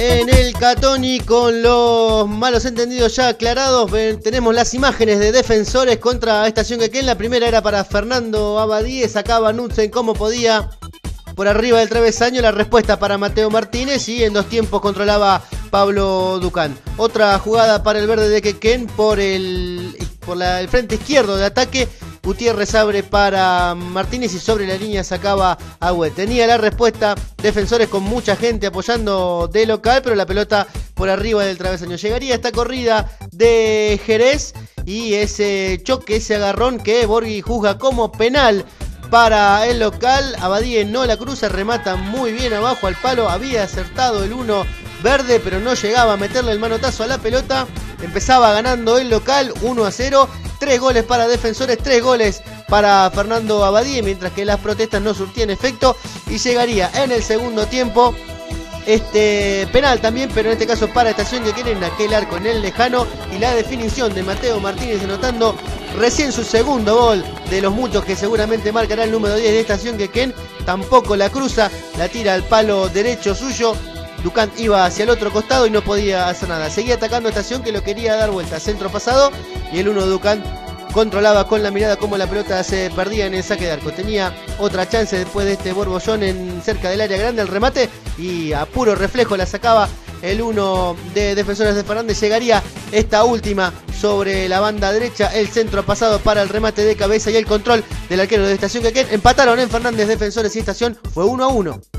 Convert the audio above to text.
En el Catoni, con los malos entendidos ya aclarados, tenemos las imágenes de Defensores contra Estación Quequén. La primera era para Fernando Abadíe, sacaba Knudsen como podía por arriba del travesaño. La respuesta para Mateo Martínez y en dos tiempos controlaba Pablo Ducán. Otra jugada para el verde de Quequén por el frente izquierdo de ataque. Gutiérrez abre para Martínez y sobre la línea sacaba Agüet. Tenía la respuesta Defensores con mucha gente apoyando de local, pero la pelota por arriba del travesaño. Llegaría esta corrida de Jerez y ese choque, ese agarrón que Borghi juzga como penal para el local. Abadíe no la cruza, remata muy bien abajo al palo. Había acertado el 1 verde, pero no llegaba a meterle el manotazo a la pelota. Empezaba ganando el local 1-0. 3 goles para Defensores, 3 goles para Fernando Abadíe, mientras que las protestas no surtían efecto. Y llegaría en el segundo tiempo penal también, pero en este caso para Estación Quequén, en aquel arco en el lejano. Y la definición de Mateo Martínez, anotando recién su segundo gol de los muchos que seguramente marcará el número 10 de Estación Quequén. Tampoco la cruza, la tira al palo derecho suyo. Ducán iba hacia el otro costado y no podía hacer nada. Seguía atacando a Estación, que lo quería dar vuelta. Centro pasado y el 1 Ducán controlaba con la mirada cómo la pelota se perdía en el saque de arco. Tenía otra chance después de este borbollón cerca del área grande, el remate, y a puro reflejo la sacaba el 1 de Defensores de Fernández. Llegaría esta última sobre la banda derecha, el centro pasado para el remate de cabeza y el control del arquero de Estación Quequén. Empataron en Fernández Defensores y Estación. Fue 1-1.